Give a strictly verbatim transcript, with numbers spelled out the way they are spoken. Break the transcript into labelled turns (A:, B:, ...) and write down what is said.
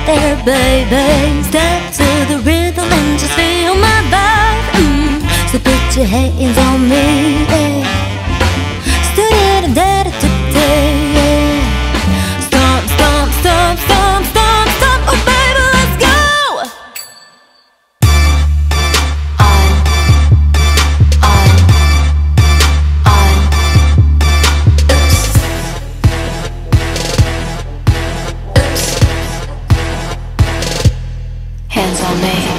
A: there, baby. Step to the rhythm and just feel my vibe. mm. So put your hands on me, yeah. Stu-da-da-da-da-da-da. Stomp, stomp, stomp, stomp, stomp, stomp. Oh baby, let's go. On, on, on. Oops. Oops. Hands on me.